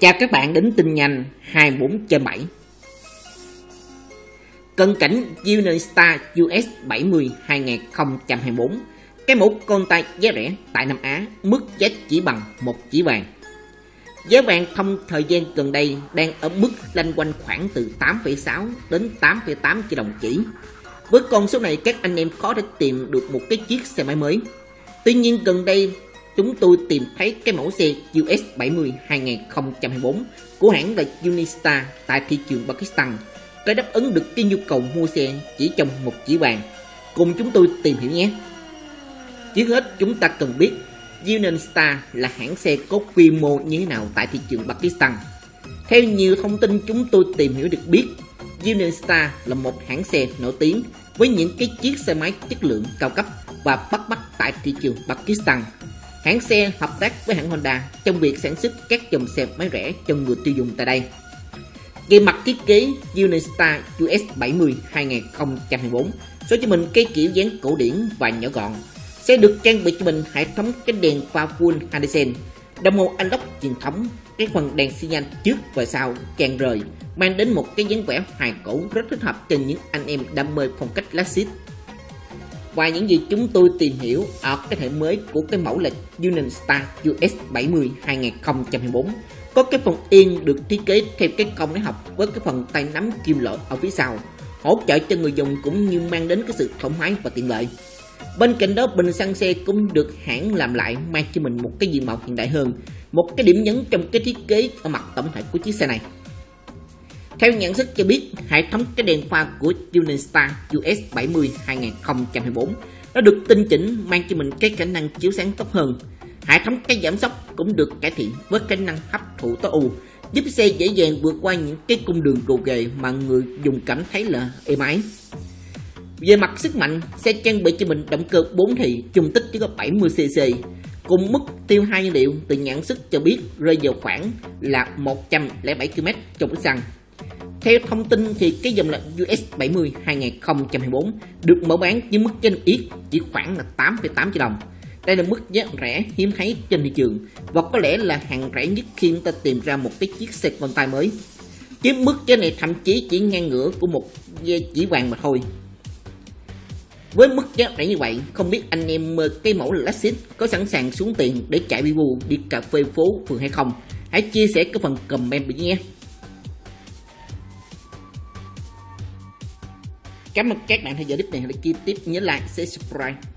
Chào các bạn đến tin nhanh 24/7. Cận cảnh Unionista US 70 2024. Cái mẫu con tay giá rẻ tại Nam Á, mức giá chỉ bằng 1 chỉ vàng. Giá vàng thông thời gian gần đây đang ở mức loanh quanh khoảng từ 8,6 đến 8,8 triệu đồng chỉ. Với con số này, các anh em khó để tìm được một cái chiếc xe máy mới. Tuy nhiên gần đây chúng tôi tìm thấy cái mẫu xe US 70 2024 của hãng là Unionista tại thị trường Pakistan, có đáp ứng được cái nhu cầu mua xe chỉ trong một chỉ vàng. Cùng chúng tôi tìm hiểu nhé. Trước hết chúng ta cần biết Unionista là hãng xe có quy mô như thế nào tại thị trường Pakistan. Theo nhiều thông tin chúng tôi tìm hiểu được biết, Unionista là một hãng xe nổi tiếng với những cái chiếc xe máy chất lượng cao cấp và bắt mắt tại thị trường Pakistan. Hãng xe hợp tác với hãng Honda trong việc sản xuất các dòng xe máy rẻ cho người tiêu dùng tại đây. Về mặt thiết kế, Unionista US 70 2024 số cho mình cái kiểu dáng cổ điển và nhỏ gọn. Sẽ được trang bị cho mình hệ thống cái đèn pha full halogen, đồng hồ analog truyền thống, cái phần đèn xi nhan trước và sau tràn rời, mang đến một cái dáng vẻ hài cổ rất thích hợp cho những anh em đam mê phong cách classic. Và những gì chúng tôi tìm hiểu ở cái thể mới của cái mẫu là Unionista US 70 2024 có cái phần yên được thiết kế theo cái công máy học với cái phần tay nắm kim loại ở phía sau, hỗ trợ cho người dùng cũng như mang đến cái sự thoải mái và tiện lợi. Bên cạnh đó, bình xăng xe cũng được hãng làm lại, mang cho mình một cái diện mạo hiện đại hơn, một cái điểm nhấn trong cái thiết kế ở mặt tổng thể của chiếc xe này. Theo nhận xét cho biết, hệ thống cái đèn pha của Unionista US 70 2024 nó được tinh chỉnh, mang cho mình cái khả năng chiếu sáng tốt hơn. Hệ thống cái giảm sóc cũng được cải thiện với khả năng hấp thụ tối ưu, giúp xe dễ dàng vượt qua những cái cung đường gồ ghề mà người dùng cảm thấy là êm ái. Về mặt sức mạnh, xe trang bị cho mình động cơ 4 thì dung tích chỉ có 70cc, cùng mức tiêu hao nhiên liệu từ nhận sức cho biết rơi vào khoảng là 107 km trong lít xăng. Theo thông tin thì cái dòng là US 70 2024 được mở bán với mức giá niêm yết chỉ khoảng là 8,8 triệu đồng. Đây là mức giá rẻ hiếm thấy trên thị trường và có lẽ là hàng rẻ nhất khi người ta tìm ra một cái chiếc xe con tay mới. Chứ mức giá này thậm chí chỉ ngang ngửa của một chỉ vàng mà thôi. Với mức giá rẻ như vậy, không biết anh em cái mẫu Lexus có sẵn sàng xuống tiền để chạy Vivu đi cà phê phố phường hay không? Hãy chia sẻ cái phần comment bên nhé. Cảm ơn các bạn theo dõi clip này. Hãy tiếp nhớ like, share, subscribe.